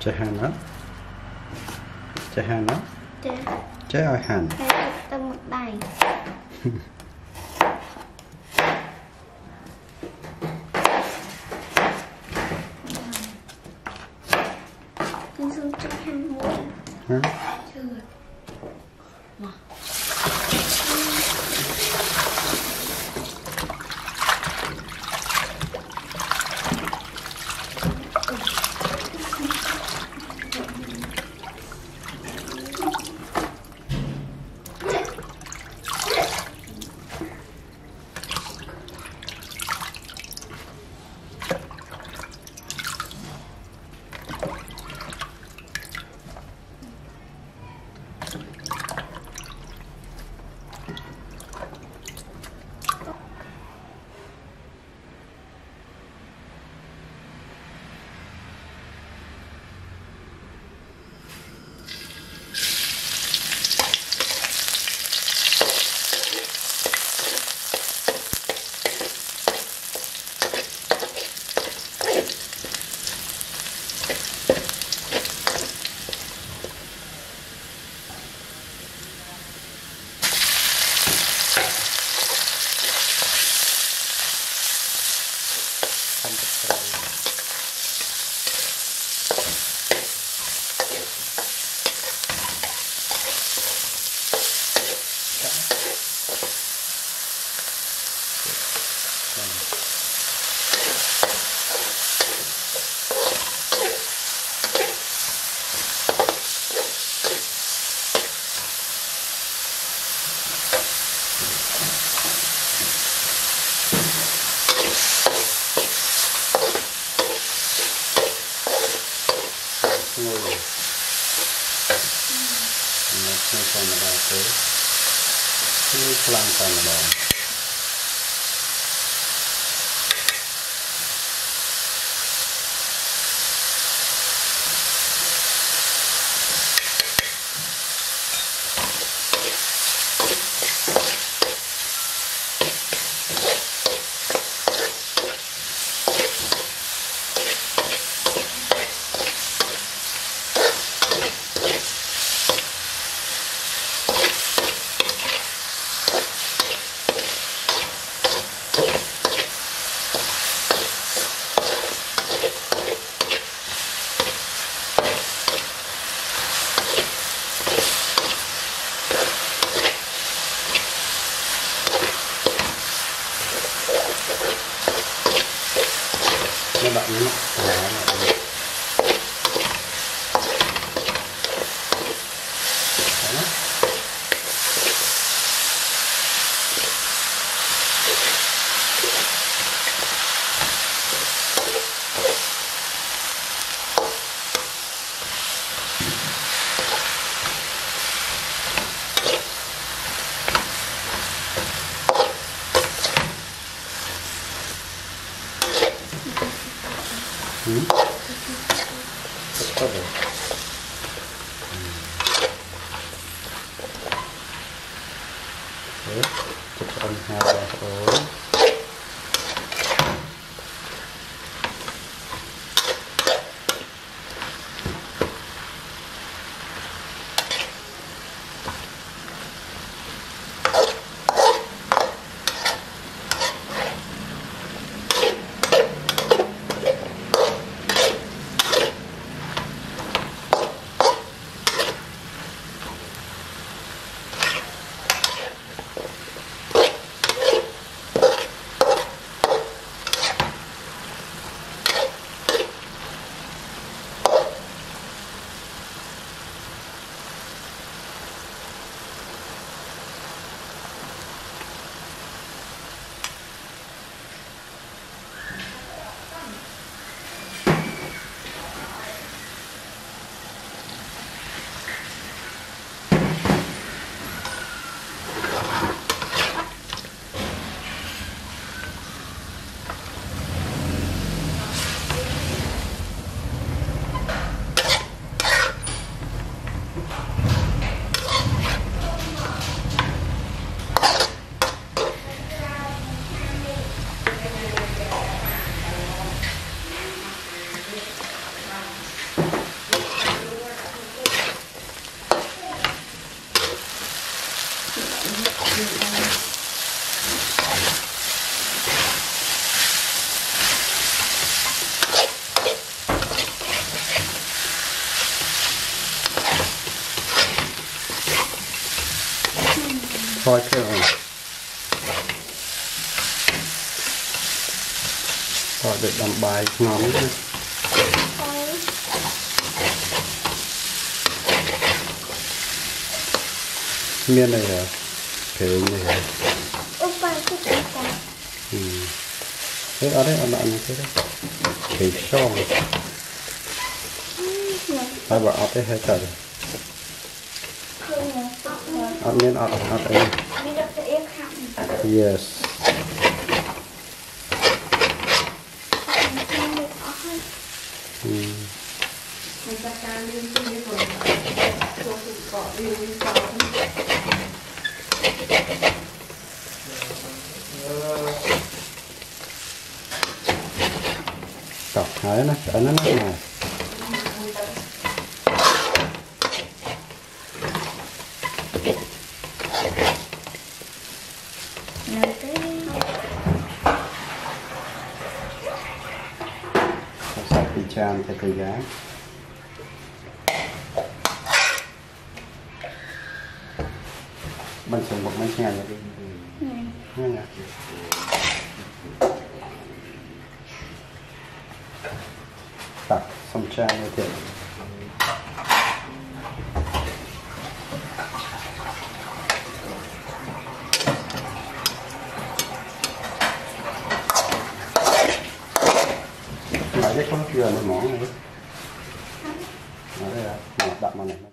Chơi hành đó. Chơi hành đó. Chơi ơi hành. Tầm một đài. Con xuống chơi hành muối. Hả? Chưa. Bạn nhé. Thôi kêu rồi. Rồi được làm bài ngon lắm. Miên này hả? Kể này hả? Thế ở đây ăn thế đấy. Kể xong. Hai bà ở đây hay trời. Ăn miên ở đây. Yes. Cọc hái nó, nó này. Sắp đi chan cho cây giá. Mình dùng một bánh nhà này đi. Ngheตักสมชายเลยเถอะหมายเลขข้าวเกลือในหมองเลยมาได้แล้วหมอดับมาหน่อย